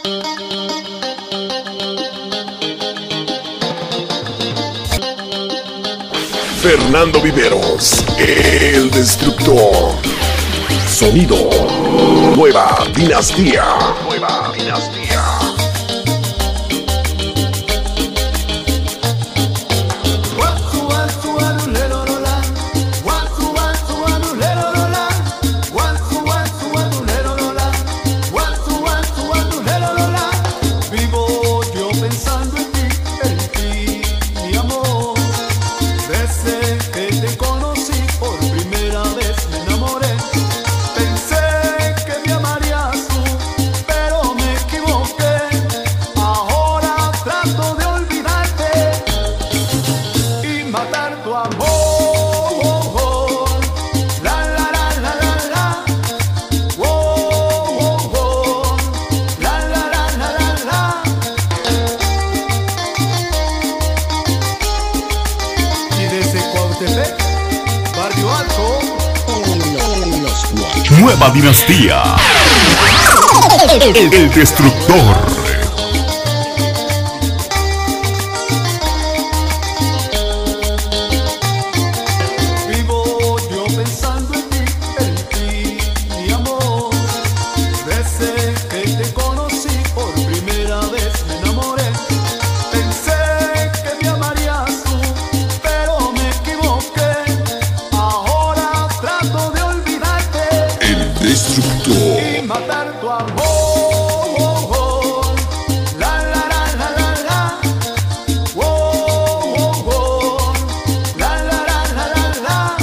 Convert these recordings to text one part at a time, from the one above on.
Fernando Viveros, el destructor. Sonido, nueva dinastía. Nueva dinastía. Vivo yo pensando en ti, mi amor. Desde que te conocí por primera vez me enamoré. Pensé que me amarías tú, pero me equivoqué. Ahora trato de olvidarte y matar tu amor. La la la la la la. Oh, oh, oh. La la la la la la. Y desde Cuautepec, Barrio Alto, Nueva dinastía. El destructor. vivo yo pensando en ti, mi amor. Desde que te conocí por primera vez me enamoré. Pensé que me amarías tú, pero me equivoqué. Ahora trato de olvidarte El destructor. y matar tu amor. La la la la la la. Oh, oh, oh. La la la la la la.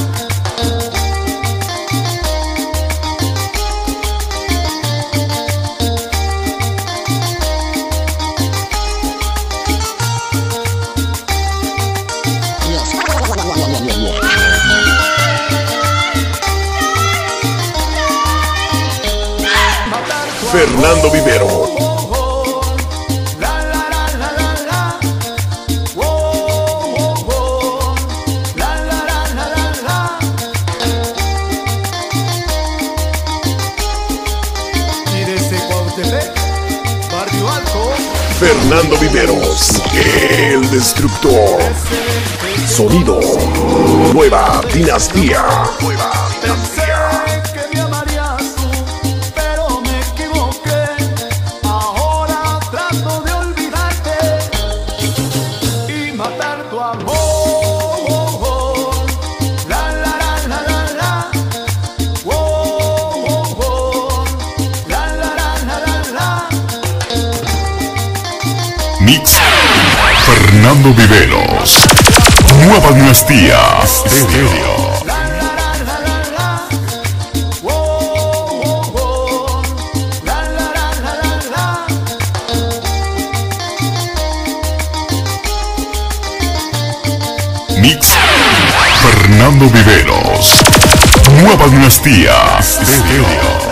Matar tu Fernando Viveros. amor. La la la la la la. Oh, oh, oh. La la la la la la. Y desde Cuautepec, Barrio Alto, Fernando Viveros, el destructor. Sonido, nueva dinastía. Nueva pensé que me amarías tú, pero me equivoqué. Ahora trato de olvidarte y matar tu amor. La la la la la la. Oh, oh, oh. La la la la la la. Mix Fernando Viveros. Nueva dinastía. Stereo. La la la la la la. Oh, oh, oh. La la la la la la. Mix Fernando Viveros. Nueva dinastía. Stereo.